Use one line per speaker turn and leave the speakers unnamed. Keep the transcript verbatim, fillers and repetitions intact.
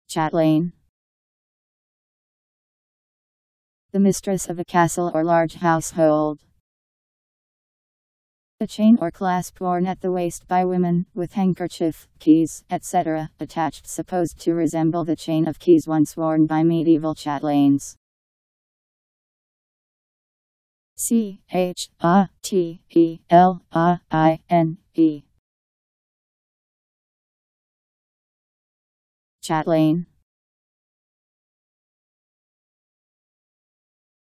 Chatelaine. The mistress of a castle or large household. A chain or clasp worn at the waist by women, with handkerchief, keys, et cetera, attached, supposed to resemble the chain of keys once worn by medieval chatelaines. C H A T E L A I N E. Chatelaine.